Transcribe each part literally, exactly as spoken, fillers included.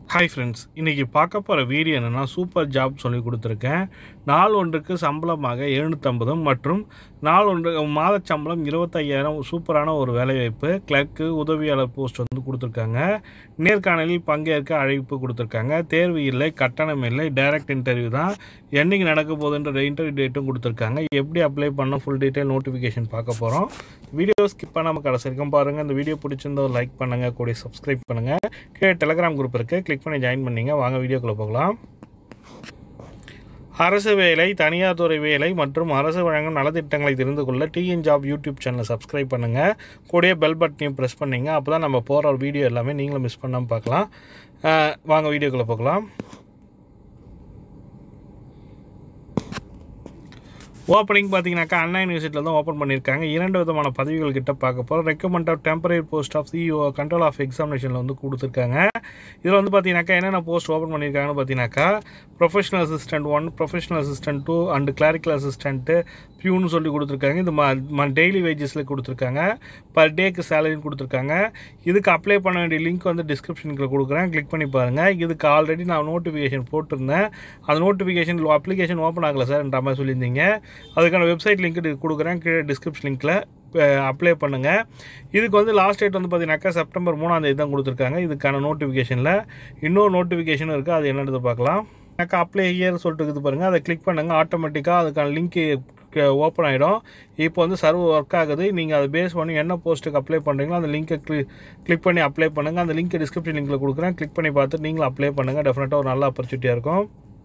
Hi friends, இன்னைக்கு பார்க்க போற வீடியோ என்னன்னா சூப்பர் ஜாப் சொல்லி கொடுத்திருக்கேன். நாள் ஒன்றுக்கு சம்பளமாக எழுநூற்று ஐம்பது மற்றும் நாள் ஒன்று மாத சம்பளம் இருபத்தி ஐயாயிரம் சூப்பரான ஒரு வேலைவாய்ப்பு. கிளர்க் உதவியாளர் போஸ்ட் வந்து கொடுத்திருக்காங்க. நேர்காணலில் பங்கேற்க அழைப்பு கொடுத்திருக்காங்க. தேர்வு இல்லை, கட்டணம் இல்லை, டைரக்ட் இன்டர்வியூ தான். என்னைக்கு நடக்க போகுதுன்ற இன்டர்வியூ டேட்டும் கொடுத்திருக்காங்க. எப்படி அப்ளை பண்ண ஃபுல் டீடைல் நோட்டிஃபிகேஷன் பார்க்க போறோம். வீடியோ ஸ்கிப் பண்ணாம கடைசி வரைக்கும் பாருங்க. இந்த வீடியோ பிடிச்சிருந்தா லைக் பண்ணுங்க, கூட சப்ஸ்கிரைப் பண்ணுங்க. கீழே டெலிகிராம் குரூப் இருக்கு, கிளிக் பண்ணி ஜாயின் பண்ணீங்க. வாங்க வீடியோக்குள்ள போகலாம். அரசு வேலை, தனியார் துறை வேலை மற்றும் அரசு வழங்கும் நலத்திட்டங்களை தெரிந்து கொள்ள டிஎன்ஜாப் யூடியூப் சேனலை சப்ஸ்கிரைப் பண்ணுங்க. கூடயே பெல் பட்டனையும் ப்ரெஸ் பண்ணீங்க. அப்பதான் நம்ம போற வீடியோ எல்லாமே நீங்களும் மிஸ் பண்ணாம பார்க்கலாம். வாங்க வீடியோக்குள்ள போகலாம். ஓப்பனிங் பார்த்தீங்கன்னாக்கா அண்ணா யூனிவர்சிட்டியில் தான் ஓப்பன் பண்ணியிருக்காங்க. இரண்டு விதமான பதவிகள் கிட்ட பார்க்க போகிறோம். Recommend of temporary post of CEO control of எக்ஸாமினேஷனில் வந்து கொடுத்துருக்காங்க. இதில் வந்து பார்த்தீங்கன்னாக்கா என்னென்ன போஸ்ட் ஓப்பன் பண்ணியிருக்காங்கன்னு பார்த்தீங்கன்னாக்கா professional assistant one, professional assistant two and clerical assistant பியூன்னு சொல்லி கொடுத்துருக்காங்க. இது ம டெய்லி வேஜஸில் கொடுத்துருக்காங்க. பர் டேக்கு சேலரின்னு கொடுத்துருக்காங்க. இதுக்கு அப்ளை பண்ண வேண்டிய லிங்க் வந்து டிஸ்கிரிப்ஷனுக்கு கொடுக்குறேன், கிளிக் பண்ணி பாருங்கள். இதுக்கு ஆல்ரெடி நான் நோட்டிஃபிகேஷன் போட்டிருந்தேன். அந்த நோட்டிஃபிகேஷன் அப்ளிகேஷன் ஓப்பன் ஆகலை சார்ன்ற மாதிரி சொல்லியிருந்தீங்க. அதுக்கான வெப்சைட் லிங்க் கொடுக்குறேன், கீழே டிஸ்கிரிப்ஷன் லிங்க்கில் அப்ளை பண்ணுங்கள். இதுக்கு வந்து லாஸ்ட் டேட் வந்து பார்த்தீங்கன்னாக்கா செப்டம்பர் மூணாம் தேதி தான் கொடுத்துருக்காங்க. இதுக்கான நோட்டிஃபிகேஷனில் இன்னொரு நோட்டிஃபிகேஷன் இருக்குது, அது என்னென்னு பார்க்கலாம். எனக்கு அப்ளை ஹியர் சொல்லிட்டு இருக்குது பாருங்கள், அதை கிளிக் பண்ணுங்கள். ஆட்டோமேட்டிக்காக அதுக்கான லிங்க்கு ஓப்பன் ஆகிடும். இப்போ வந்து சர்வர் ஒர்க் ஆகுது. நீங்கள் அதை பேஸ் பண்ணி என்ன போஸ்ட்டுக்கு அப்ளை பண்ணுறீங்களோ அந்த லிங்க்கை கிளி கிளிக் பண்ணி அப்ளை பண்ணுங்கள். அந்த லிங்க்கை டிஸ்கிரிப்ஷன் லிங்க்கில் கொடுக்குறேன், கிளிக் பண்ணி பார்த்து நீங்களும் அப்ளை பண்ணுங்கள். டெஃபினட்டாக ஒரு நல்ல ஆப்பர்ச்சுனிட்டியாக இருக்கும்.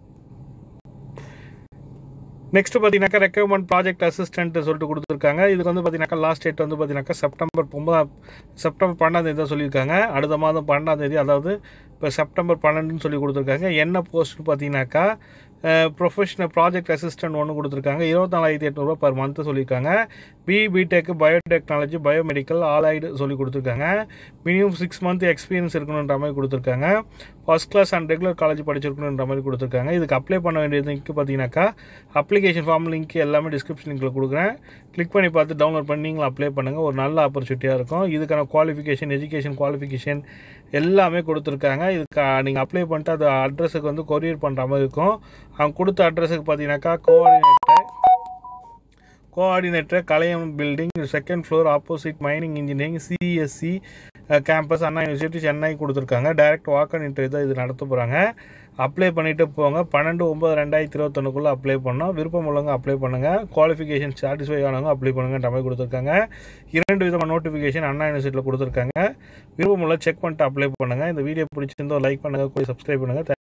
நெக்ஸ்ட் பார்த்தீங்கன்னாக்கா ரெக்கமெண்ட் ப்ராஜெக்ட் அசிஸ்டன்ட் சொல்லிட்டு கொடுத்துருக்காங்க. இதுக்கு வந்து பார்த்தீங்கன்னாக்கா லாஸ்ட் டேட் வந்து பார்த்தீங்கன்னாக்கா செப்டம்பர் ஒன்பதாம் செப்டம்பர் பன்னெண்டாம் தேதி தான் சொல்லியிருக்காங்க. அடுத்த மாதம் பன்னெண்டாம் தேதி, அதாவது இப்போ செப்டம்பர் பன்னெண்டுன்னு சொல்லி கொடுத்துருக்காங்க. என்ன போஸ்ட்னு பார்த்தீங்கன்னாக்கா ப்ரொஃபஷனல் ப்ராஜெக்ட் அசிஸ்டன்ட் ஒன்று கொடுத்துருக்காங்க. இருபத்தி நாலாயிரத்தி எட்நூறுபா பர் மந்த்து சொல்லியிருக்காங்க. B BTech biotechnology biomedical allied சொல்லி கொடுத்துருக்காங்க. மினிமம் சிக்ஸ் மந்த் எக்ஸ்பீரியன்ஸ் இருக்கணுன்ற மாதிரி கொடுத்துருக்காங்க. First class and regular college படிச்சிருக்கணுன்ற மாதிரி கொடுத்துருக்காங்க. இதுக்கு அப்ளை பண்ண வேண்டியது லிங்க் பார்த்தீங்கன்னாக்கா அப்ளிகேஷன் ஃபார்ம் லிங்க் எல்லாமே டிஸ்கிரிப்ஷன் லிங்க்கில் கொடுக்குறேன், கிளிக் பண்ணி பார்த்து டவுன்லோட் பண்ணி நீங்களும் அப்ளை பண்ணுங்கள். ஒரு நல்ல ஆப்பர்ச்சுனிட்டியாக இருக்கும். இதுக்கான குவாலிஃபிகேஷன், எஜுகேஷன் குவாலிஃபிகேஷன் எல்லாமே கொடுத்துருக்காங்க. இதுக்கு நீங்கள் அப்ளை பண்ணிட்டு அது அட்ரஸுக்கு வந்து கொரியர் பண்ணுற மாதிரி இருக்கும். அவங்க கொடுத்த அட்ரஸுக்கு பார்த்தீங்கன்னாக்கா கோஆர்டினேட்டர் கோஆர்டினேட்டர் கலையம் building, second floor, opposite mining engineering, CSC campus, Anna university, Chennai கொடுத்துருக்காங்க. டைரக்ட் வாக்-இன் இன்டர்வியூ தான் இது நடத்த போகிறாங்க. அப்ளை பண்ணிவிட்டு போங்க. பன்னெண்டு ஒம்பது ரெண்டாயிரத்தி இருபத்தொன்னுக்குள்ளே அப்ளை பண்ணோம். விருப்பம் உள்ளவங்க அப்ளை பண்ணுங்கள். குவாலிஃபிகேஷன் சாட்டிஸ்ஃபை ஆனவங்க அப்ளை பண்ணுங்கன்ற மாதிரி கொடுத்துருக்காங்க. இரண்டு விதமான நோட்டிஃபிகேஷன் அண்ணா யூனிவர்சிட்டியில் கொடுத்துருக்காங்க. விருப்பம் உள்ள செக் பண்ணிட்டு அப்ளை பண்ணுங்கள். இந்த வீடியோ பிடிச்சிருந்தோ லைக் பண்ணுங்கள், கூட சப்ஸ்கிரைப் பண்ணுங்கள்.